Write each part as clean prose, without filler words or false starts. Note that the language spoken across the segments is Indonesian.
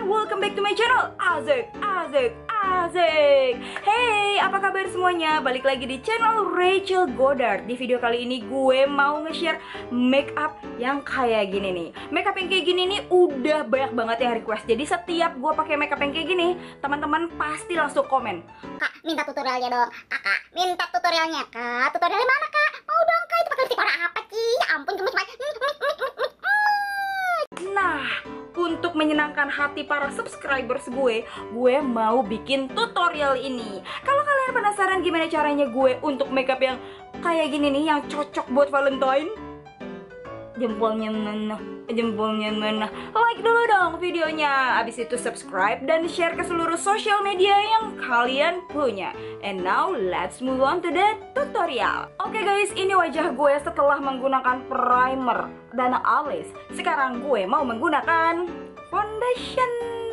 and welcome back to my channel. Asik. Hey, apa kabar semuanya? Balik lagi di channel Rachel Goddard. Di video kali ini gue mau nge-share makeup yang kayak gini nih. Makeup yang kayak gini nih udah banyak banget yang request. Jadi setiap gue pakai makeup yang kayak gini, teman-teman pasti langsung komen, "Kak, minta tutorialnya dong. Kak, minta tutorialnya. Kak, tutorialnya mana, Kak? Mau dong, Kak. Itu pakai lipstick warna apa sih? Ya ampun, gemes banget." Nah, untuk menyenangkan hati para subscribers gue mau bikin tutorial ini. Kalau kalian penasaran gimana caranya gue untuk makeup yang kayak gini nih, yang cocok buat Valentine, jempolnya mana? Like dulu dong videonya. Abis itu subscribe dan share ke seluruh sosial media yang kalian punya. And now let's move on to the tutorial. Oke guys, ini wajah gue setelah menggunakan primer dan alis. Sekarang gue mau menggunakan foundation.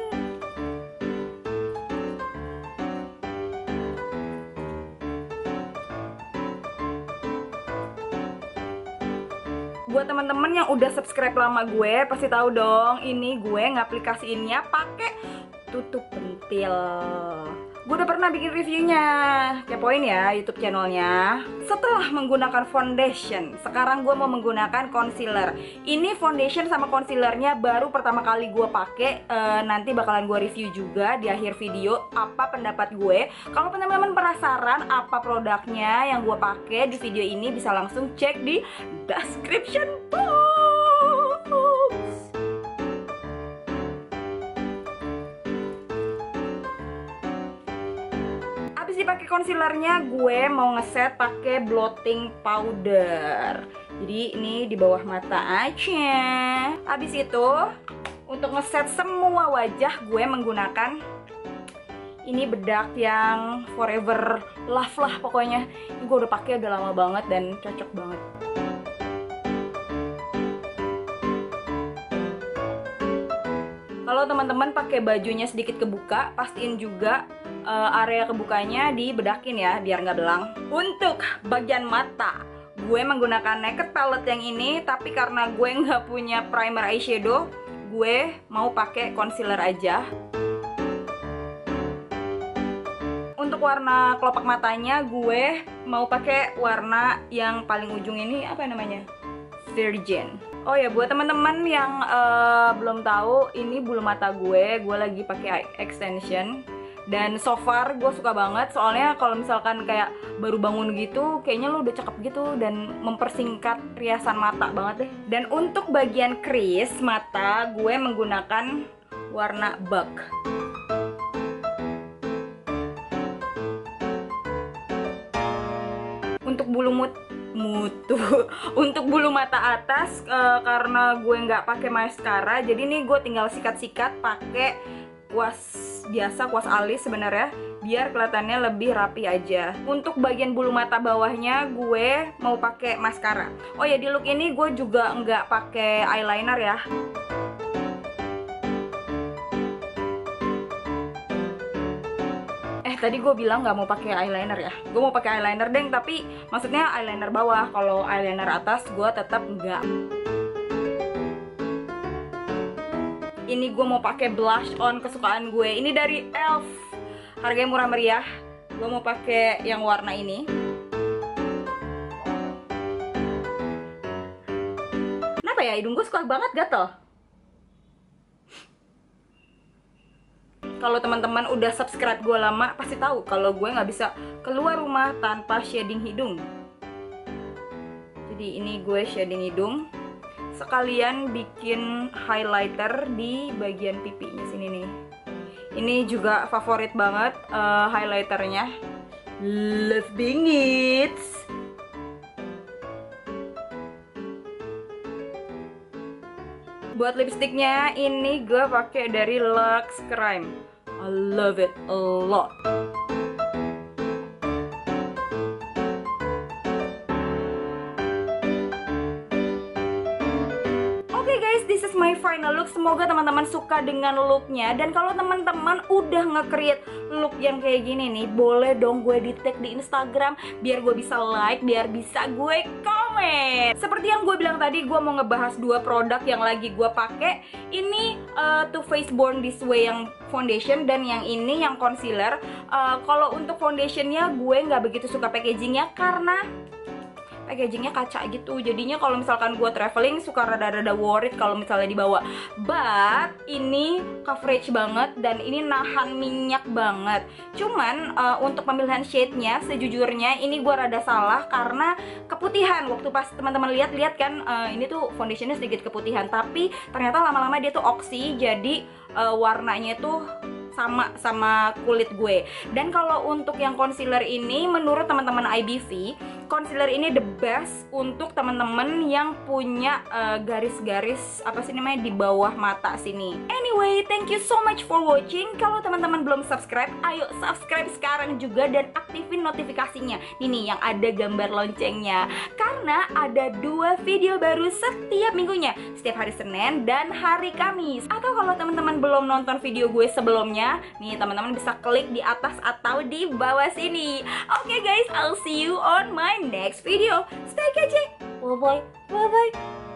Buat teman-teman yang udah subscribe lama gue pasti tahu dong, ini gue ngaplikasiinnya pakai tutup pentil. Gue udah pernah bikin reviewnya, kepoin ya YouTube channelnya. Setelah menggunakan foundation, sekarang gue mau menggunakan concealer. Ini foundation sama concealernya baru pertama kali gue pakai. Nanti bakalan gue review juga di akhir video apa pendapat gue. Kalau teman-teman penasaran apa produknya yang gue pakai di video ini, bisa langsung cek di description box. Dipakai concealernya, gue mau ngeset pakai blotting powder. Jadi ini di bawah mata aja. Habis itu untuk ngeset semua wajah, gue menggunakan ini bedak yang Forever Love lah pokoknya. Ini gue udah pakai udah lama banget dan cocok banget. Kalau teman-teman pakai bajunya sedikit kebuka, pastiin juga area kebukanya dibedakin ya biar nggak belang. Untuk bagian mata, gue menggunakan Naked Palette yang ini, tapi karena gue nggak punya primer eyeshadow, gue mau pakai concealer aja. Untuk warna kelopak matanya, gue mau pakai warna yang paling ujung ini, apa namanya? Virgin. Oh ya, buat teman-teman yang belum tahu, ini bulu mata gue lagi pakai extension. Dan so far gue suka banget, soalnya kalau misalkan kayak baru bangun gitu, kayaknya lo udah cakep gitu dan mempersingkat riasan mata banget deh. Dan untuk bagian crease mata, gue menggunakan warna Bug. Untuk untuk bulu mata atas, karena gue nggak pakai maskara, jadi nih gue tinggal sikat-sikat pakai kuas biasa, kuas alis sebenarnya, biar kelihatannya lebih rapi aja. Untuk bagian bulu mata bawahnya gue mau pakai maskara. Oh ya, di look ini gue juga nggak pakai eyeliner ya. Tadi gue bilang nggak mau pakai eyeliner ya. Gue mau pakai eyeliner deng, tapi maksudnya eyeliner bawah. Kalau eyeliner atas gue tetap nggak. Ini gue mau pakai blush on kesukaan gue. Ini dari Elf. Harganya murah meriah. Gue mau pakai yang warna ini. Kenapa ya? Hidung gue suka banget gatel. Kalau teman-teman udah subscribe gue lama, pasti tahu kalau gue nggak bisa keluar rumah tanpa shading hidung. Jadi ini gue shading hidung, sekalian bikin highlighter di bagian pipinya sini nih. Ini juga favorit banget highlighternya, love bingit. Buat lipstiknya, ini gue pakai dari Luxe Crime. I love it a lot. Okay guys, this is my final look. Semoga teman-teman suka dengan looknya. Dan kalau teman-teman udah nge-create look yang kayak gini nih, boleh dong gue di tag di Instagram biar gue bisa like, biar bisa gue komen. Seperti yang gue bilang tadi, gue mau ngebahas dua produk yang lagi gue pakai. Ini Too Faced Born This Way yang foundation, dan yang ini yang concealer. Kalau untuk foundationnya gue nggak begitu suka packagingnya karena packagingnya kaca gitu, jadinya kalau misalkan gue traveling suka rada-rada worried kalau misalnya dibawa. But ini coverage banget dan ini nahan minyak banget. Cuman untuk pemilihan shade-nya sejujurnya ini gue rada salah karena keputihan. Waktu pas teman-teman lihat kan, ini tuh foundationnya sedikit keputihan, tapi ternyata lama-lama dia tuh oksi, jadi warnanya tuh sama kulit gue. Dan kalau untuk yang concealer ini, menurut teman-teman IBV, concealer ini the best untuk teman-teman yang punya garis-garis apa sih namanya di bawah mata sini. Anyway, thank you so much for watching. Kalau teman-teman belum subscribe, ayo subscribe sekarang juga dan aktifin notifikasinya. Ini yang ada gambar loncengnya, karena ada 2 video baru setiap minggunya, setiap hari Senin dan hari Kamis. Atau kalau teman-teman belum nonton video gue sebelumnya, nih teman-teman bisa klik di atas atau di bawah sini. Oke guys, I'll see you on my next video. Stay kece. Bye bye. Bye bye.